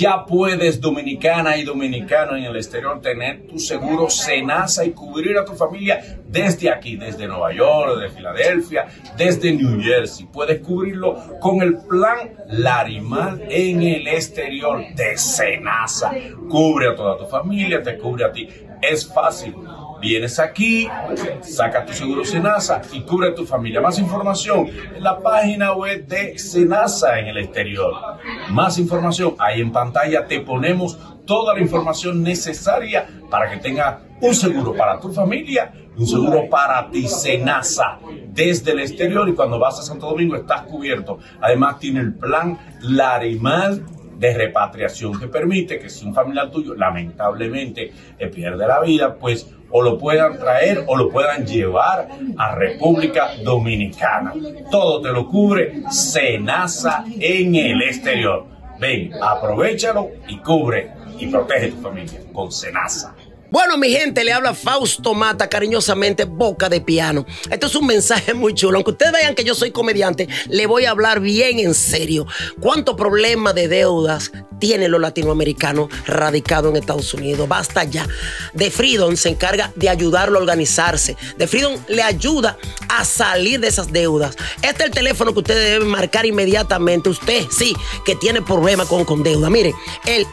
Ya puedes, dominicana y dominicano en el exterior, tener tu seguro Senasa y cubrir a tu familia desde aquí, desde Nueva York, desde Filadelfia, desde New Jersey. Puedes cubrirlo con el plan Larimar en el exterior de Senasa. Cubre a toda tu familia, te cubre a ti. Es fácil. Vienes aquí, sacas tu seguro Senasa y cubre a tu familia. Más información en la página web de Senasa en el exterior. Más información, ahí en pantalla te ponemos toda la información necesaria para que tengas un seguro para tu familia y un seguro para ti, Senasa, desde el exterior. Y cuando vas a Santo Domingo estás cubierto. Además tiene el plan Larimar de repatriación que permite que si un familiar tuyo lamentablemente pierde la vida, pues o lo puedan traer o lo puedan llevar a República Dominicana. Todo te lo cubre Senasa en el exterior. Ven, aprovéchalo y cubre y protege a tu familia con Senasa. Bueno, mi gente, le habla Fausto Mata, cariñosamente Boca de Piano. Esto es un mensaje muy chulo. Aunque ustedes vean que yo soy comediante, le voy a hablar bien en serio. ¿Cuánto problema de deudas tienen los latinoamericanos radicados en Estados Unidos? Basta ya. The Freedom se encarga de ayudarlo a organizarse. The Freedom le ayuda a salir de esas deudas. Este es el teléfono que ustedes deben marcar inmediatamente. Usted, sí, que tiene problemas con deuda. Miren, el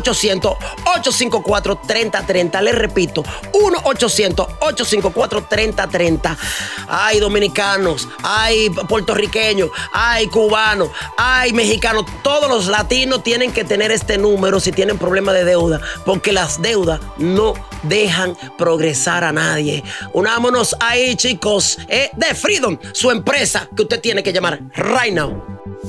1-800-854-3030. Le repito, 1-800-854-3030. Hay dominicanos, hay puertorriqueños, hay cubanos, hay mexicanos. Todos los latinos tienen que tener este número si tienen problemas de deuda, porque las deudas no dejan progresar a nadie. Unámonos ahí, chicos. The Freedom, su empresa que usted tiene que llamar right now.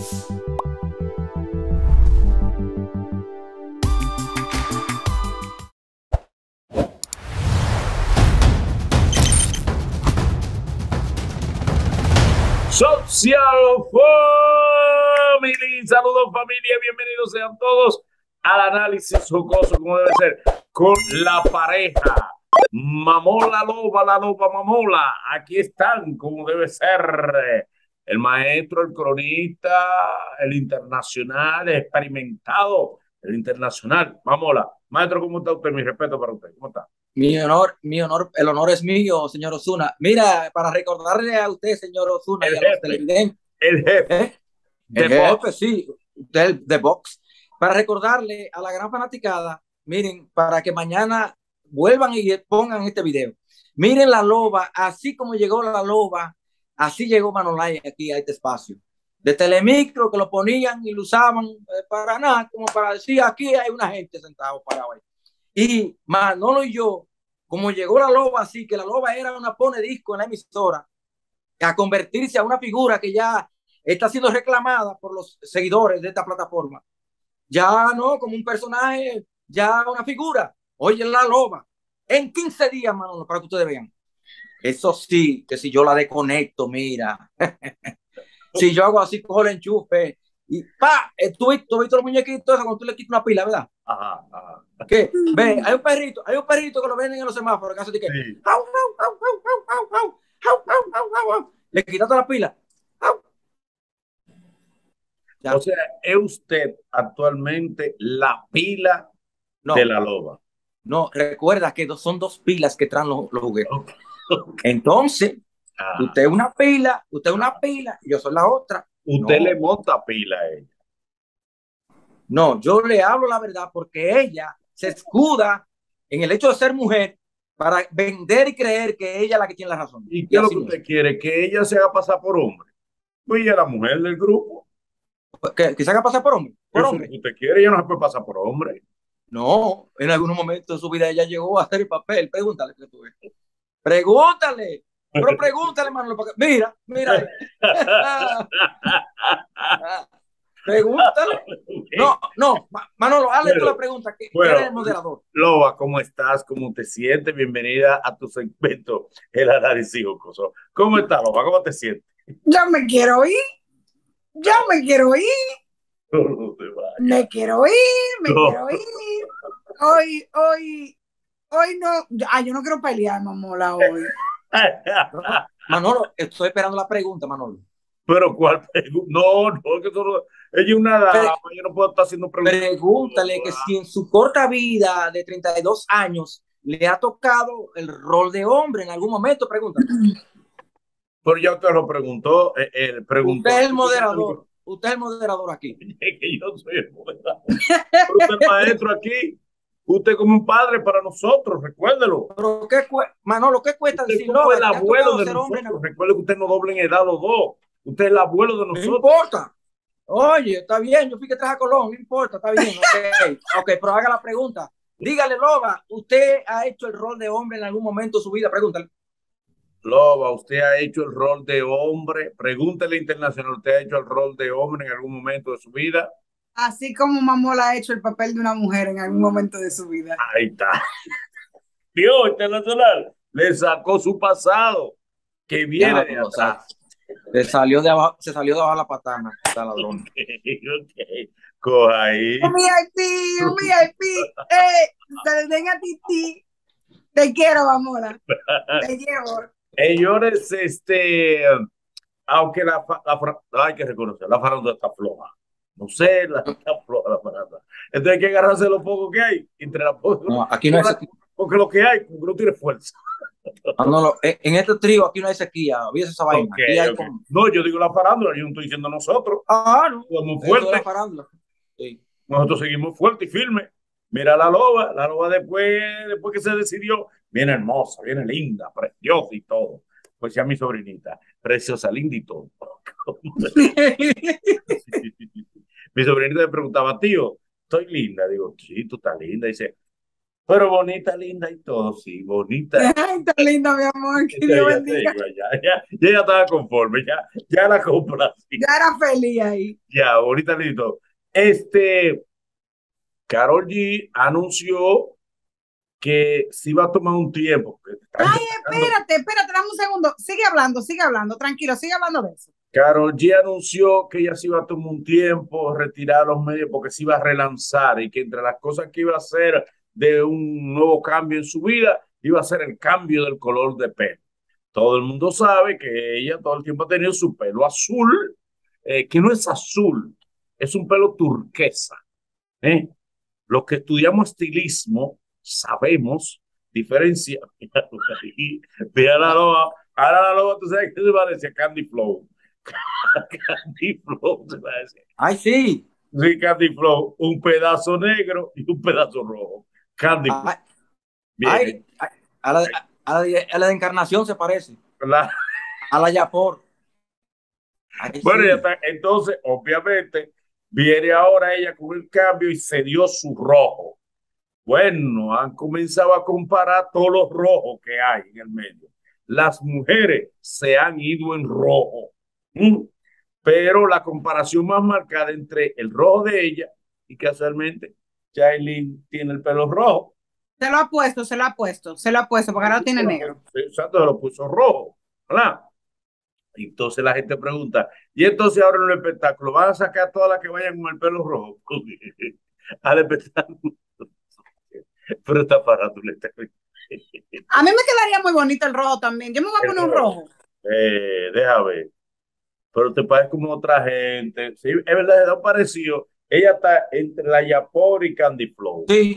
Social Family, saludos familia, bienvenidos sean todos al análisis jocoso como debe ser con la pareja Mamola Loba, la Loba Mamola. Aquí están como debe ser el maestro, el cronista, el internacional, el experimentado, el internacional Mamola. Maestro, ¿cómo está usted? Mi respeto para usted, ¿cómo está? Mi honor, el honor es mío, señor Osuna. Mira, para recordarle a usted, señor Osuna, y a los televidentes. El jefe. El jefe, sí, de Box. Para recordarle a la gran fanaticada, miren, para que mañana vuelvan y pongan este video. Miren la loba, así como llegó la loba, así llegó Manolay aquí a este espacio. De Telemicro, que lo ponían y lo usaban para nada, como para decir, aquí hay una gente sentada parada ahí. Y Manolo y yo, como llegó la loba así, que la loba era una pone disco en la emisora, a convertirse a una figura que ya está siendo reclamada por los seguidores de esta plataforma. Ya no, como un personaje, ya una figura. Oye, la loba. En 15 días, Manolo, para que ustedes vean. Eso sí, que si yo la desconecto, mira. Si yo hago así, cojo el enchufe y ¡pa! Tú viste los muñequitos cuando tú le quitas una pila, ¿verdad? Ajá, ajá. ¿Qué? Ve, hay un perrito que lo venden en los semáforos, que hace de que Sí. le quitaste la pila. O sea, ¿es usted actualmente la pila de la loba? No, recuerda que son dos pilas que traen los juguetes. Okay. Entonces, usted es una pila, y yo soy la otra. Usted le monta pila a ella. No, yo le hablo la verdad porque ella se escuda en el hecho de ser mujer para vender y creer que ella es la que tiene la razón. ¿Y qué es lo que usted quiere? ¿Que ella se haga pasar por hombre? Pues ella es la mujer del grupo. ¿Que se haga pasar por hombre? Eso es lo que usted quiere, ella no se puede pasar por hombre. No, en algunos momentos de su vida ella llegó a hacer el papel. Pregúntale que tú ves. Pregúntale. Pero pregúntale, Manolo. Mira. Pregúntale. No, Manolo, hazle tú la pregunta. Que eres el moderador. Loba, ¿cómo estás? ¿Cómo te sientes? Bienvenida a tu segmento, el análisis jocoso. ¿Cómo estás, Loba? ¿Cómo te sientes? Ya me quiero ir. No te vayas. Me quiero ir. Hoy no. Yo no quiero pelear, Mamola, hoy. Manolo, estoy esperando la pregunta, Manolo. Pero ¿cuál pregunta? No, no, que eso no, ella es una dama, yo no puedo estar haciendo preguntas. Pregúntale que si en su corta vida de 32 años le ha tocado el rol de hombre en algún momento, pregúntale. Pero ya usted lo preguntó, preguntó. Usted es el moderador. Usted es el moderador aquí. Es que yo soy el moderador. Pero usted es el maestro aquí. Usted como un padre para nosotros, recuérdelo. Pero Manolo, ¿qué cuesta Usted decir como Loba? el ¿Te ha abuelo tocado de ser hombre? nosotros. Recuerde que usted no doble en edad los dos. Usted es el abuelo de No nosotros. importa. Oye, está bien, yo fui que traje a Colón, no importa, está bien. Ok, pero haga la pregunta. Dígale, Loba, ¿usted ha hecho el rol de hombre en algún momento de su vida? Pregúntale. Loba, ¿usted ha hecho el rol de hombre? Pregúntele internacional, ¿usted ha hecho el rol de hombre en algún momento de su vida? Así como Mamola ha hecho el papel de una mujer en algún momento de su vida. Ahí está. Dios internacional le sacó su pasado, que viene de atrás. Se salió de abajo la patana, está ladrón. Okay. Coja ahí. Un VIP, se le den a Titi. Te quiero, Mamola. Te llevo. Señores, aunque hay que reconocer, la farándula está floja. No sé, está floja la farándula. Entonces hay que agarrarse lo poco que hay. Entre la No, aquí no hay sequía. Porque lo que hay, no tiene fuerza. No, en este trío aquí no hay sequía. Olvídese esa vaina. Okay, Aquí hay okay. No, yo digo la farándula, yo no estoy diciendo nosotros. No. Somos fuertes. La farándula. Sí. Nosotros seguimos fuertes y firmes. Mira la loba después que se decidió, viene hermosa, viene linda, preciosa y todo. Pues ya mi sobrinita, preciosa, linda y todo. Mi sobrinita me preguntaba, tío, ¿estoy linda? Digo, sí, tú estás linda. Dice, pero bonita, linda y todo, sí, bonita. Ay, está linda, mi amor, que Dios bendiga. Ya estaba conforme, ya la compra. Ya era feliz ahí. Ya, bonita, linda y todo. Karol G anunció que se iba a tomar un tiempo. Ay, espérate, dame un segundo. Sigue hablando, tranquilo, sigue hablando de eso. Karol G anunció que ella se iba a tomar un tiempo, retirar los medios porque se iba a relanzar y que entre las cosas que iba a hacer de un nuevo cambio en su vida, iba a ser el cambio del color de pelo. Todo el mundo sabe que ella todo el tiempo ha tenido su pelo azul, que no es azul, es un pelo turquesa. Los que estudiamos estilismo sabemos diferenciar. Mira la loba. Ahora la loba, tú sabes que se parece a Candy Flow. Candy Flow se parece. Ay, sí. Sí, Candy Flow. Un pedazo negro y un pedazo rojo. Candy Flow. Bien. A la de Encarnación se parece. A la Yapor. Bueno, sí. Ya está. Entonces, obviamente, viene ahora ella con el cambio y se dio su rojo. Bueno, han comenzado a comparar todos los rojos que hay en el medio. Las mujeres se han ido en rojo. Pero la comparación más marcada entre el rojo de ella y casualmente Yailin tiene el pelo rojo. Se lo ha puesto, porque ahora tiene negro. Exacto, se lo puso rojo, ¿verdad? Entonces la gente pregunta, y entonces ahora en el espectáculo, ¿van a sacar a todas las que vayan con el pelo rojo? Al espectáculo. Pero está farándula. A mí me quedaría muy bonito el rojo también. Yo me voy a poner un rojo. Deja ver. Pero te parece como otra gente. Sí, es verdad, es parecido. Ella está entre la Yapor y Candy Flow. Sí.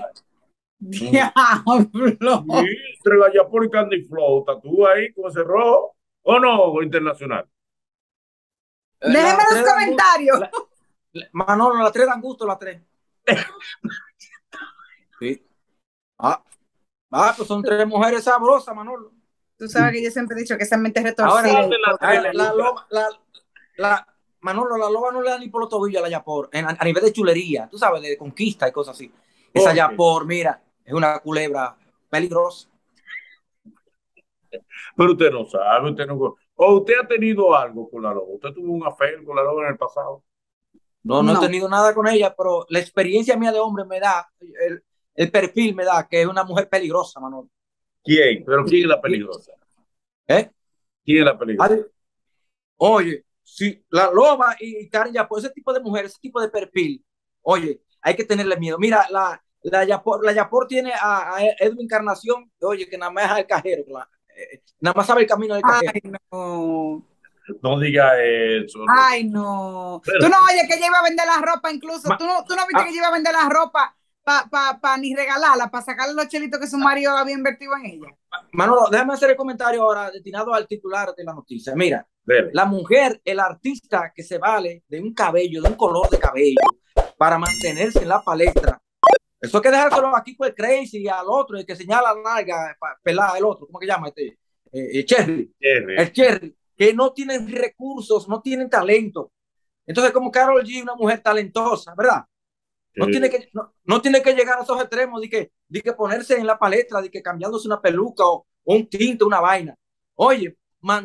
Diablo. Sí, entre la Yapor y Candy Flow. ¿Estás tú ahí con ese rojo? ¿O no, internacional? Déjeme los comentarios. Manolo, las tres dan gusto, las tres. Sí. Pues son tres mujeres sabrosas, Manolo. Tú sabes que yo siempre he dicho que esa mente retorcida. Manolo, la loba no le da ni por los tobillos a la Yapor, a nivel de chulería, tú sabes, de conquista y cosas así. Esa Yapor, mira, es una culebra peligrosa. Pero usted no sabe, o usted ha tenido algo con la loba, usted tuvo un affair con la loba en el pasado. No he tenido nada con ella, pero la experiencia mía de hombre me da, el perfil me da que es una mujer peligrosa, Manolo. ¿Quién? ¿Pero quién es la peligrosa? ¿Quién es la peligrosa? Oye, si la loba y Karen Yapor, ese tipo de mujer, ese tipo de perfil, oye, hay que tenerle miedo. Mira, la Yapor tiene a Edwin Encarnación, oye, que nada más es el cajero, nada más sabe el camino del cajero. Ay, no. No diga eso. Ay, no. Pero, Tú no oyes que ella iba a vender la ropa incluso. Tú no viste que ella iba a vender la ropa para ni regalarla, para sacarle los chelitos que su marido había invertido en ella. Manolo, déjame hacer el comentario ahora destinado al titular de la noticia. Mira, dele. la mujer, el artista que se vale de un cabello, de un color de cabello, para mantenerse en la palestra. Eso hay que dejárselo aquí con el Crazy y al otro, el que señala la nalga, pelada, el otro, ¿cómo que llama este? Cherry. El Cherry, que no tienen recursos, no tienen talento. Entonces, como Karol G, una mujer talentosa, ¿verdad? No tiene que llegar a esos extremos de que ponerse en la palestra, de que cambiándose una peluca o un tinte, una vaina. Oye,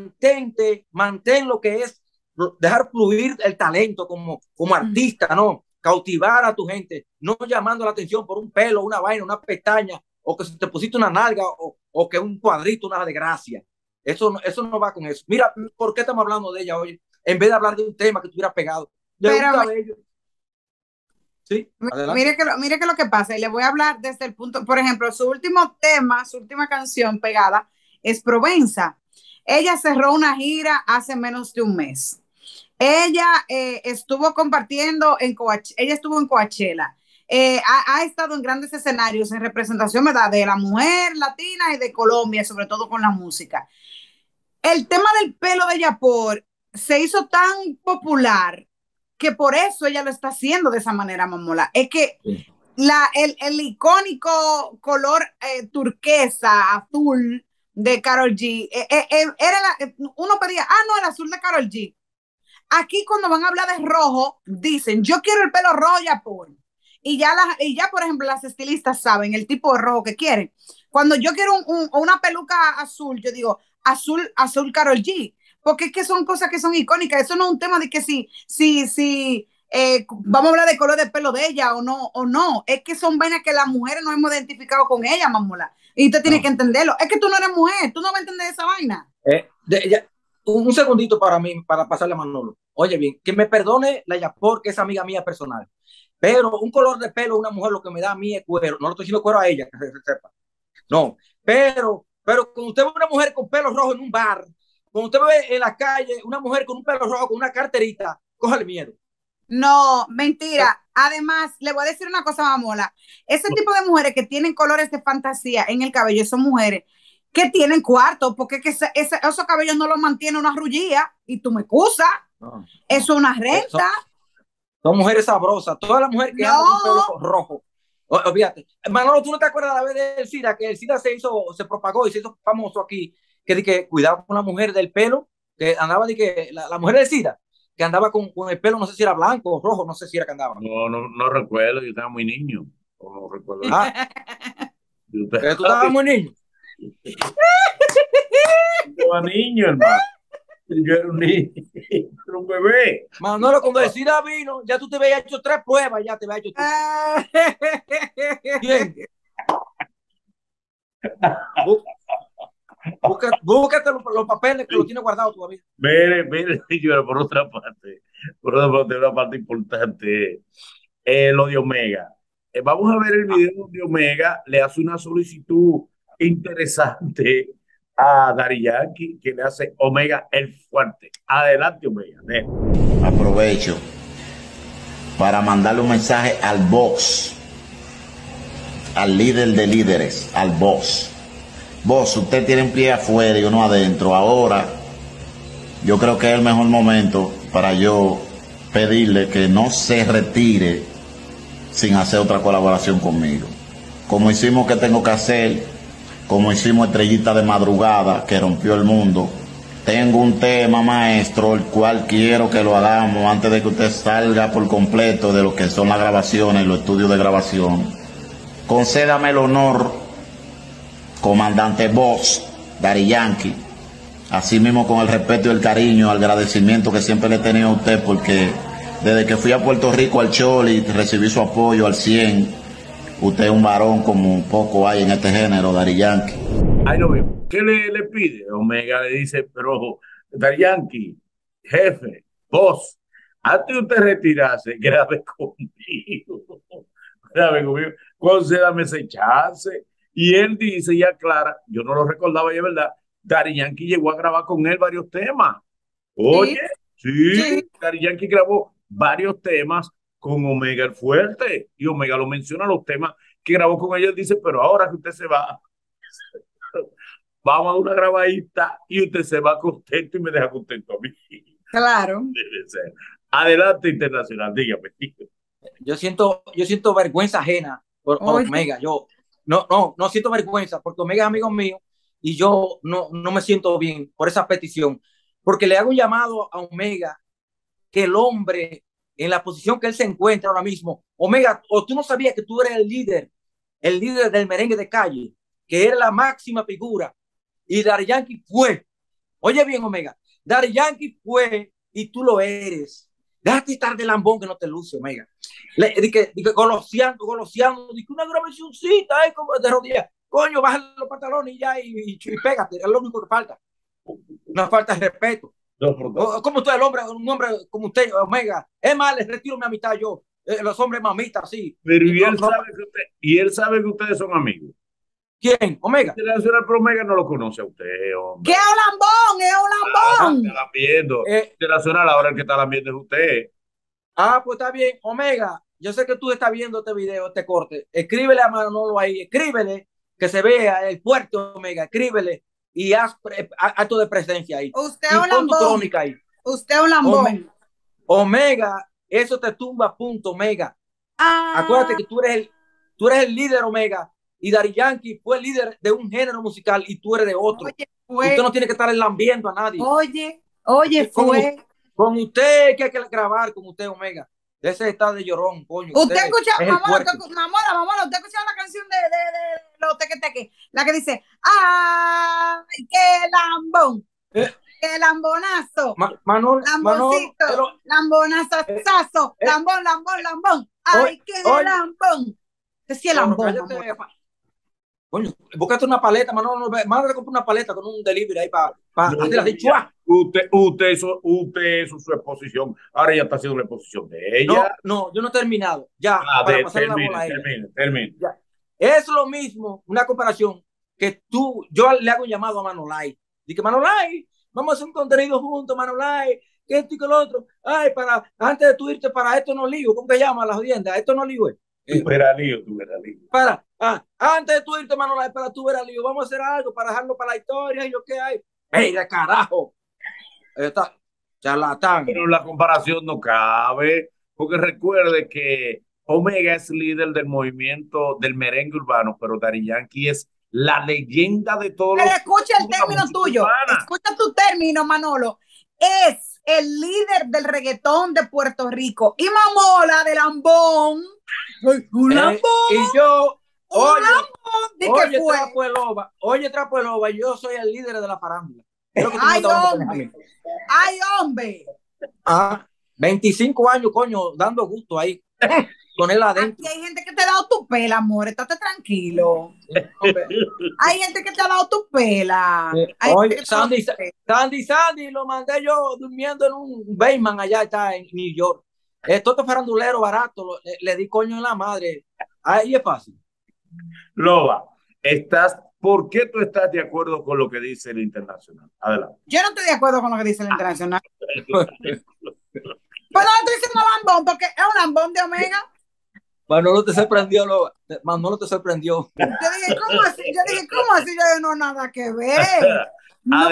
mantén lo que es dejar fluir el talento como artista, ¿no? Cautivar a tu gente, no llamando la atención por un pelo, una vaina, una pestaña, o que se te pusiste una nalga, o que un cuadrito, una desgracia. Eso no va con eso. Mira, ¿por qué estamos hablando de ella hoy? En vez de hablar de un tema que estuviera pegado, de un cabello. Sí, mire que lo que pasa, y le voy a hablar desde el punto, por ejemplo, su último tema, su última canción pegada es Provenza. Ella cerró una gira hace menos de un mes. Ella estuvo compartiendo ella estuvo en Coachella. Ha estado en grandes escenarios en representación, ¿verdad?, de la mujer latina y de Colombia, sobre todo con la música. El tema del pelo de Yapor se hizo tan popular que por eso ella lo está haciendo de esa manera, Mamola. Es que sí. El icónico color turquesa, azul de Karol G, uno pedía, no, el azul de Karol G. Aquí cuando van a hablar de rojo, dicen, yo quiero el pelo rojo Yapor. Y ya, por ejemplo, las estilistas saben el tipo de rojo que quieren. Cuando yo quiero una peluca azul, yo digo, azul Karol G. Porque es que son cosas que son icónicas. Eso no es un tema de que vamos a hablar de color de pelo de ella o no. Es que son vainas que las mujeres no hemos identificado con ella, mamola. Y usted tiene que entenderlo. Es que tú no eres mujer, tú no vas a entender esa vaina. Un segundito para mí, para pasarle a Manolo. Oye bien, que me perdone la Yapor, que es amiga mía personal. Pero un color de pelo, una mujer, lo que me da a mí es cuero. No le estoy diciendo cuero a ella, que se sepa. No, pero cuando usted ve una mujer con pelo rojo en un bar, cuando usted ve en la calle una mujer con un pelo rojo, con una carterita, cójale miedo. No, mentira. Además, le voy a decir una cosa, mamola. Ese tipo de mujeres que tienen colores de fantasía en el cabello son mujeres que tienen cuarto, porque esos cabellos no los mantiene una rullía, y tú me excusas. No. Eso es una renta. Son mujeres sabrosas. Todas las mujeres que andan con pelo rojo. Olvídate. Manolo, ¿tú no te acuerdas la vez del SIDA? Que el SIDA se propagó y se hizo famoso aquí. Que cuidado con la mujer del pelo, que andaba la mujer del SIDA, que andaba con el pelo, no sé si era blanco o rojo, no sé si era que andaba. No recuerdo, yo estaba muy niño. No recuerdo. Tú estabas muy niño. Yo estaba niño, hermano. Yo era un niño, era un bebé. Manolo, cuando el SIDA vino, ya tú te habías hecho 3 pruebas, ya te habías hecho. Bien. Búscate los papeles que los tienes guardados todavía. Mire, señora, por otra parte, una parte importante, lo de Omega. Vamos a ver el video de Omega, le hace una solicitud interesante a Daddy Yankee, que le hace Omega el fuerte. Adelante, Omega. Aprovecho para mandarle un mensaje al boss, al líder de líderes, al boss. Vos, usted tiene un pie afuera y uno adentro. Ahora, yo creo que es el mejor momento para yo pedirle que no se retire sin hacer otra colaboración conmigo. Como hicimos Que Tengo Que Hacer, como hicimos Estrellita de Madrugada, que rompió el mundo. Tengo un tema, maestro, el cual quiero que lo hagamos antes de que usted salga por completo de lo que son las grabaciones y los estudios de grabación. Concédame el honor, comandante Boss, Daddy Yankee, así mismo con el respeto y el cariño, el agradecimiento que siempre le he tenido a usted, porque desde que fui a Puerto Rico al Choli, recibí su apoyo al 100. Usted es un varón como poco hay en este género, Daddy Yankee. Ahí lo vemos. ¿Qué le pide? Omega le dice, pero Daddy Yankee, jefe, Boss, antes de usted retirarse, grabe conmigo. Grabe conmigo, concédame ese chance. Y él dice y aclara, yo no lo recordaba, y es verdad, Daddy Yankee llegó a grabar con él varios temas. Oye, Sí. sí, Daddy Yankee grabó varios temas con Omega el Fuerte y Omega lo menciona los temas que grabó con ellos. Dice, pero ahora que usted se va, vamos a una grabadita y usted se va contento y me deja contento a mí. Claro. Debe ser. Adelante, internacional, dígame. Yo siento vergüenza ajena por Oye, Omega. Yo no siento vergüenza porque Omega es amigo mío y yo no me siento bien por esa petición. Porque le hago un llamado a Omega que el hombre en la posición que él se encuentra ahora mismo, Omega, o tú no sabías que tú eres el líder del merengue de calle, que era la máxima figura y Daddy Yankee fue. Oye bien, Omega, Daddy Yankee fue y tú lo eres. Déjate estar de lambón que no te luce, Omega. Goloseando, di que una grabacióncita, como de rodillas. Coño, baja los pantalones y ya y pégate, es lo único que falta. Una falta de respeto. No, por favor. Como usted, un hombre como usted, Omega. Es más, les retiro mi amistad yo. Los hombres mamitas, sí. Pero Y y él sabe que ustedes son amigos. ¿Quién? Omega. Internacional Pro Omega no lo conoce a usted, ¿qué hombre. es un lambón? Es un lambón. Está viendo. Eh, Internacional, ahora el que está viendo es usted. pues está bien. Omega, yo sé que tú estás viendo este video, este corte. Escríbele a Manolo ahí, escríbele que se vea el fuerte Omega, escríbele y haz acto de presencia ahí. Usted Y es un pon tu lambón. crónica ahí. Usted es un lambón. Omega, eso te tumba, punto, Omega. Acuérdate que tú eres el líder, Omega, y Daddy Yankee fue el líder de un género musical y tú eres de otro. Oye, Usted no tiene que estar lambiendo a nadie. Oye, fue. Con usted que hay que grabar, con usted, Omega. Ese está de llorón, coño. Usted escucha, es el fuerte. mamona, usted escucha la canción de los teque, la que dice, ¡ay, qué lambón! ¡Qué lambonazo! Manolo, Lamboncito, lambonazazazo, lambón, lambón. ¡Ay, qué lambón! Que sí es lambón, coño, búscate una paleta, Manolo, mándale comprar una paleta con un delivery ahí para hacer así, chua. Usted hizo su exposición. Ahora ya está haciendo la exposición de ella. No, yo no he terminado. Ya, para pasar la bola a ella. Termine. Ya. Es lo mismo, una comparación que yo le hago un llamado a Manolay. Dice, Manolay, vamos a hacer un contenido juntos, Manolay, que esto y que lo otro. Ay, antes de tú irte para esto no lío, ¿cómo se llama la jodienda? Esto no lío. Tú verás lío. Antes de tú irte, Manolay, para tú ver al lío, vamos a hacer algo para dejarlo para la historia y lo que hay. ¡Ey, de carajo! Está charlatán. Pero la comparación no cabe, porque recuerde que Omega es líder del movimiento del merengue urbano, pero Daddy Yankee es la leyenda de todos Pero los. escucha el término tuyo. Escucha tu término, Manolo. Es el líder del reggaetón de Puerto Rico. Y Mamola de lambón. Un lambón. Y yo, oye, Trapo de Loba, yo soy el líder de la farándula. Ay, hombre. 25 años, coño, dando gusto ahí. Con él adentro. Aquí hay gente que te ha dado tu pela, amor. Estate tranquilo. Hay gente que te ha dado tu pela. Oye, Sandy, lo mandé yo durmiendo en un Bayman allá está en New York. Todo farandulero barato, le di coño en la madre. Ahí es fácil. Loba, ¿por qué tú estás de acuerdo con lo que dice el internacional? Adelante. Yo no estoy de acuerdo con lo que dice el internacional. Pero no estoy diciendo lambón porque es un lambón de Omega. Manolo te sorprendió, Loba. Manolo te sorprendió. Yo dije, ¿cómo así? Yo no, nada que ver. No,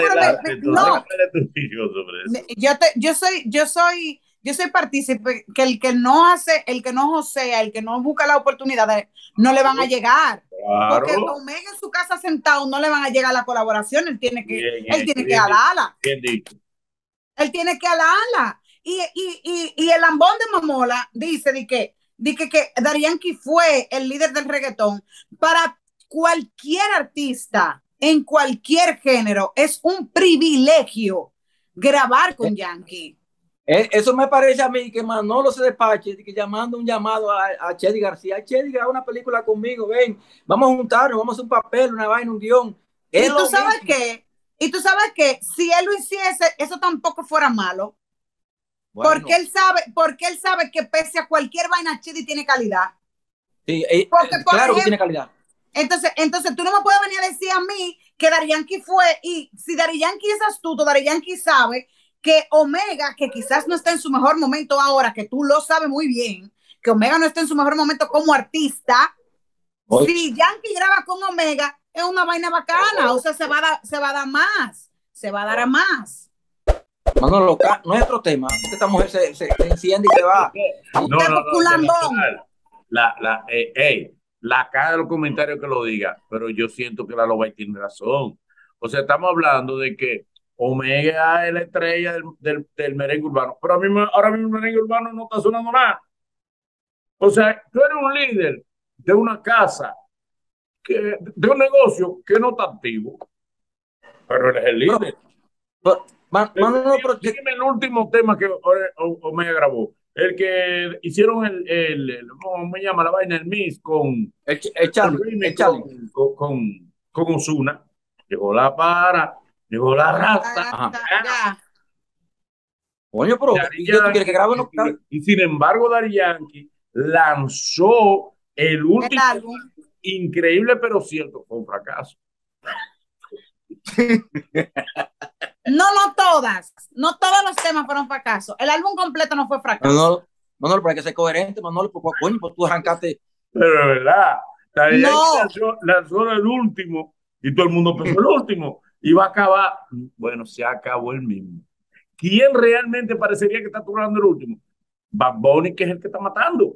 yo soy partícipe que el que no josea, el que no busca la oportunidad, no le van a llegar. Claro. Porque Omega en su casa sentado no le van a llegar la colaboración, él tiene que alarla. Bien dicho. Él tiene que alarla. Y el lambón de Mamola dice que Daddy Yankee fue el líder del reggaetón. Para cualquier artista, en cualquier género, es un privilegio grabar con Yankee. Eso me parece a mí que Manolo se despache, que llamando un llamado a Chedi García. Chedi, graba una película conmigo, ven, vamos a juntarnos, vamos a hacer un papel, una vaina, un guión. ¿Y tú sabes qué? Si él lo hiciese, eso tampoco fuera malo. Bueno. Porque él sabe que pese a cualquier vaina, Chedi tiene calidad. Sí, claro que tiene calidad. Entonces tú no me puedes venir a decir a mí que Daddy Yankee fue, y si Daddy Yankee es astuto, Daddy Yankee sabe que Omega, que quizás no está en su mejor momento ahora, que tú lo sabes muy bien, que Omega no está en su mejor momento como artista, si Yankee graba con Omega, es una vaina bacana, o sea, se va a dar más, se va a dar a más. Manolo, no es otro tema. Esta mujer se enciende y se va. La cara de los comentarios que lo diga, pero yo siento que la Loba tiene razón. O sea, estamos hablando de que Omega es la estrella del merengue urbano, pero ahora mismo el merengue urbano no está sonando nada. O sea, tú eres un líder de una casa, de un negocio que no está activo, pero eres el líder. Dime el último tema que Omega grabó. El que hicieron ¿cómo me llama la vaina? El Miss con con Ozuna. Llegó la para, llegó la rasta. Coño, pero ¿y qué tú quieres que grabe? Y sin embargo, Daddy Yankee lanzó el último álbum, increíble pero cierto, fue un fracaso. No todos los temas fueron fracasos. El álbum completo no fue fracaso. Manolo, pero hay que ser coherente, Manolo, pues coño, pues tú arrancaste. Pero de verdad, lanzó el último y todo el mundo pensó el último y va a acabar. Bueno, se acabó el mismo. ¿Quién realmente parecería que está hablando el último? Bad Bunny, que es el que está matando.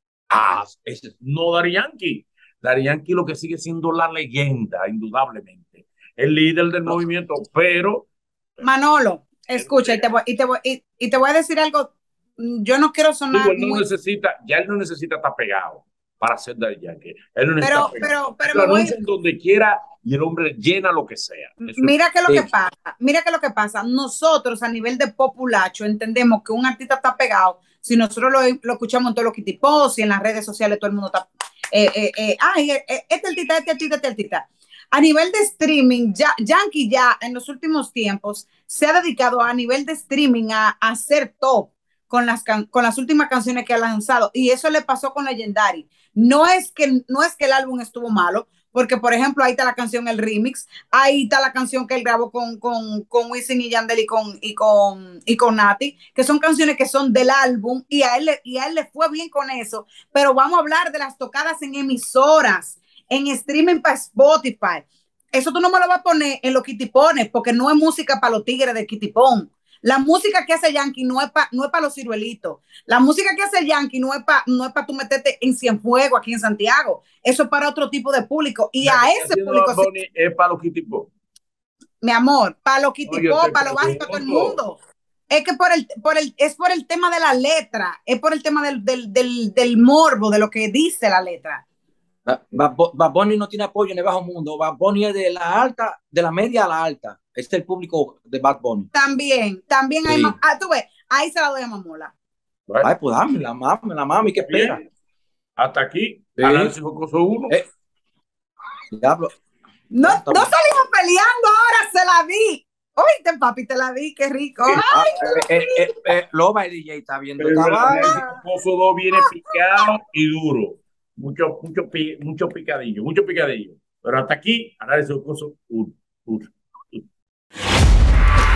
No Daddy Yankee. Daddy Yankee lo que sigue siendo la leyenda, indudablemente. El líder del movimiento, pero... Manolo, escucha, y te voy a decir algo. Yo no quiero sonar él no necesita estar pegado para ser Daddy Yankee. Él no necesita pero lo anuncian donde quiera y el hombre llena lo que sea. Mira que lo que pasa. Nosotros a nivel de populacho entendemos que un artista está pegado si nosotros lo escuchamos en todos los kitipos y en las redes sociales todo el mundo está este artista. A nivel de streaming, Yankee ya en los últimos tiempos se ha dedicado a nivel de streaming a ser top con las últimas canciones que ha lanzado, y eso le pasó con Legendary. No es que el álbum estuvo malo, porque por ejemplo ahí está la canción, el remix, ahí está la canción que él grabó con Wisin y Yandel y con Nati, que son canciones que son del álbum, y a él le fue bien con eso. Pero vamos a hablar de las tocadas en emisoras, en streaming para Spotify. Eso tú no me lo vas a poner en los kitipones, porque no es música para los tigres de kitipón. La música que hace Yankee no es para los ciruelitos. La música que hace Yankee no es para tú meterte en Cienfuegos aquí en Santiago. Eso es para otro tipo de público. Y a ese público es para los kitipón. Mi amor, para los kitipón, para lo básico, todo el mundo. Es que es por el tema de la letra, es por el tema del morbo, de lo que dice la letra. Bad Bunny no tiene apoyo en el bajo mundo. Bad Bunny es de la media a la alta. Este es el público de Bad Bunny. También hay tú ves, ahí se la doy a Mamola. Bueno. Ay, pues dame la mami, ¿qué espera? Hasta aquí, análisis jocoso 1. Diablo. No salimos peleando, ahora se la di. Oíste, papi, te la di, qué rico. Loba, el DJ está viendo. El jocoso 2 viene picado y duro. Mucho picadillo. Pero hasta aquí, análisis jocoso 1.